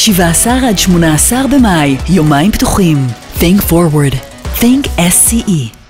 17 עד 18 במאי, יומיים פתוחים. Think forward. Think SCE.